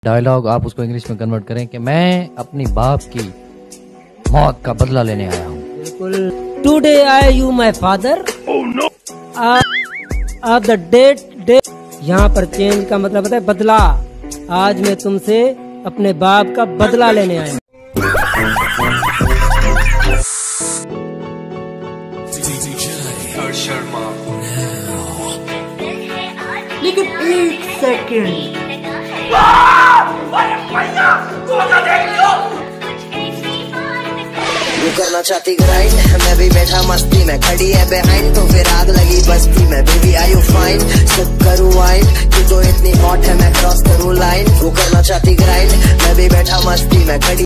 Dialogue आप उसको English में कन्वर्ट करें कि मैं अपनी बाप की मौत का बदला लेने आया हूँ। बिल्कुल। Today I you my father the date. यहाँ पर चेंज का मतलब होता है बदला। आज मैं तुमसे अपने बाप का बदला लेने आया हूँ। लेकिन एक सेकेंड, वो करना चाहती ग्राइंड, मैं भी बैठा मस्ती में, खड़ी है बिहाइंड तो फिर आग लगी बस्ती में। Baby are you fine, sip करूँ वाइन, तू तो इतनी हॉट है मैं क्रॉस करूँ लाइन। वो करना चाहती ग्राइंड, मैं भी बैठा मस्ती में, खड़ी